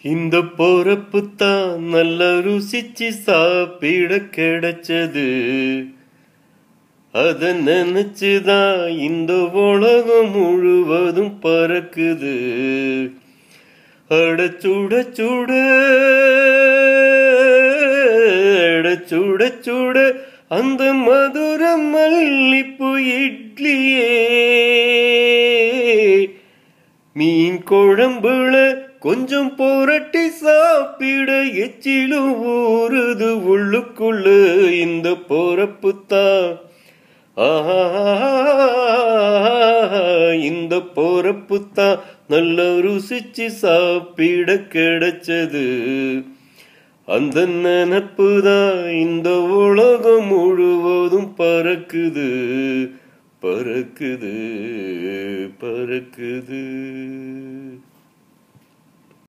இந்த பொறப்புத்தான் நல்ல ருசிச்சு சாப்பிட கிடைச்சது. அத நினைச்சுதான் இந்த உலகம் முழுவதும் பறக்குது. அடச்சுட சுட சுட சுட அந்த மதுர மல்லிப்பு இட்லியே மீன் குழம்புல கொஞ்சம் புரட்டி சாப்பிட எச்சிலும் ஊறுது உள்ளுக்குள்ள. இந்த பொறப்புத்தான் இந்த பொறப்புத்தான் நல்ல ருசிச்சு சாப்பிட கிடைச்சது. அந்த நினப்புதான் இந்த உலகம் முழுவதும் பறக்குது பறக்குது பறக்குது.